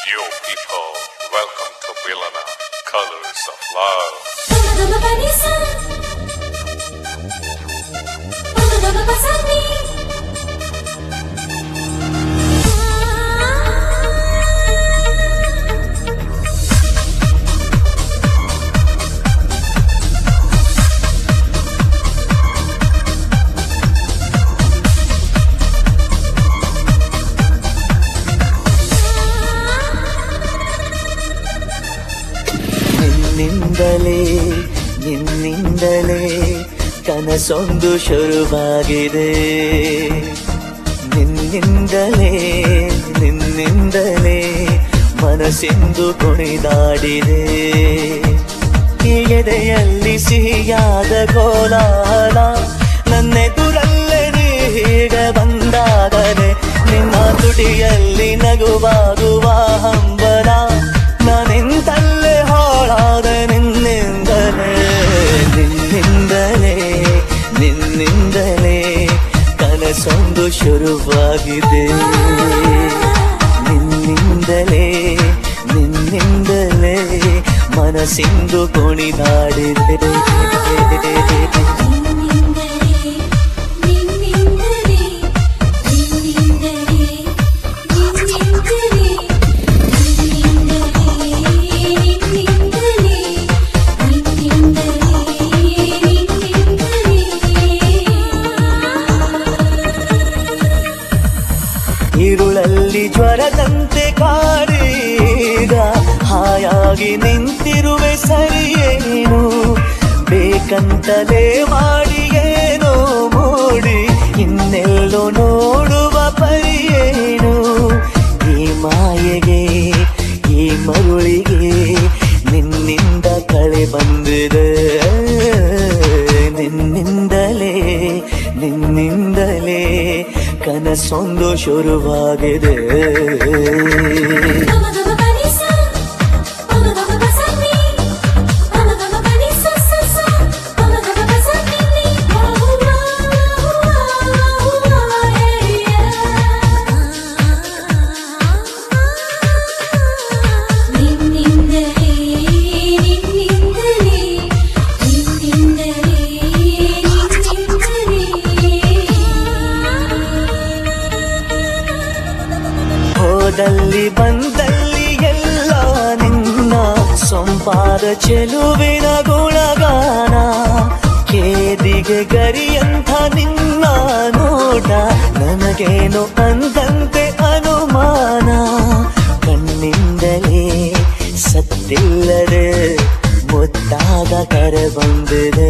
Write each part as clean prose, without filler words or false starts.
Yo people, welcome to Vilana, Colors of Love. ನಿನ್ನಿಂದಲೇ ಕನಸೊಂದು ಶುರುವಾಗಿದೆ. ನಿನ್ನಿಂದಲೇ ಮನಸ್ಸಿಂದು ಕುಣಿದಾಡಿದೆ. ಎದೆಯಲ್ಲಿ ಸಿಹಿಯಾದ ಕೋಲಾಹಲ, ನನ್ನೆದುರಲ್ಲೇ ನೀ ಹೀಗೆ ಬಂದಾಗಲೇ ನಿನ್ನ ತುಟಿಯಲ್ಲಿ ನಗುವಾಗುವ ಹಂಬಲ. ನಾನಿಂತಲ್ಲೇ ಹಾಳಾದ ನಿನ್ನಿಂದಲೇ ಕನಸೊಂದು ಶುರುವಾಗಿದೆ. ನಿನ್ನಿಂದಲೇ ಮನಸ್ಸಿಂದು ಕುಣಿದಾಡಿದೆ. ഇരുളಲ್ಲಿ ಜ್ವರದಂತೆ ಕಾಡೀಗ ಹಾಯಾಗಿ ನಿಂತಿರುವೆ ಸರಿಯೇನು, ಬೇಕಂತಲೇ ಮಾಡಿ ಏನೋ ಮೂಡಿ ಇನ್ನೆಲ್ಲೋ ನೋಡುವ ಪರಿಯೇನು. ಈ ಮಾಯೆಗೆ ಈ ಮರುಳಿಗೆ ನಿನ್ನಿಂದ ಕಳೆ ಬಂದಿದೆ. ನಿನ್ನಿಂದಲೇ ಕನಸೊಂದು ಶುರುವಾಗಿದೆ. ಬಂದಲ್ಲಿ ಎಲ್ಲ ನಿನ್ನ ಸೊಂಪಾದ ಚೆಲುವಿನ ಗುಣಗಾನ, ಕೇದಿಗೆ ಗರಿಯಂಥ ನಿನ್ನ ನೋಟ ನನಗೇನು ಅಂದಂತೆ ಅನುಮಾನ. ಕಣ್ಣಿಂದಲೇ ಸತ್ತಿಲ್ಲದೆ ಮುದ್ದಾದ ಕರೆ ಬಂದಿದೆ.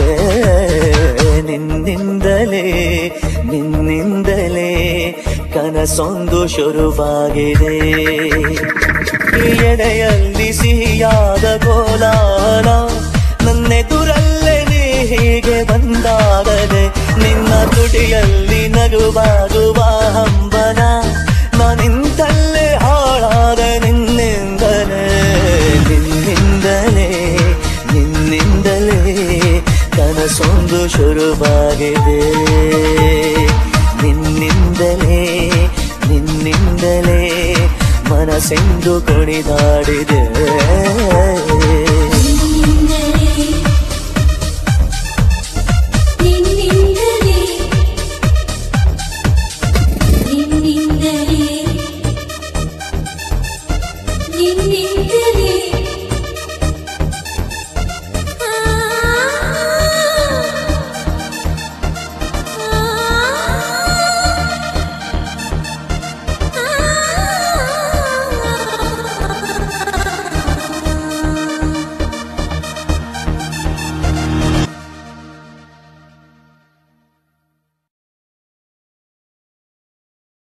ನಿನ್ನಿಂದಲೇ ಕನಸೊಂದು ಶುರುವಾಗಿದೆ. ಎದೆಯಲ್ಲಿ ಸಿಹಿಯಾದ ಕೋಲಾಹಲ, ನನ್ನೆದುರಲ್ಲೇ ನೀ ಹೀಗೆ ಬಂದಾಗಲೇ ನಿನ್ನ ತುಟಿಯಲ್ಲಿ ನಗುವಾಗುವ ಹಂಬಲ. ನಾನಿಂತಲ್ಲೇ ಹಾಳಾದ ನಿನ್ನಿಂದಲೇ ಕನಸೊಂದು ಶುರುವಾಗಿದೆ. ನಿನ್ನಿಂದಲೇ ಮನಸ್ಸೆಂದು ಕುಣಿದ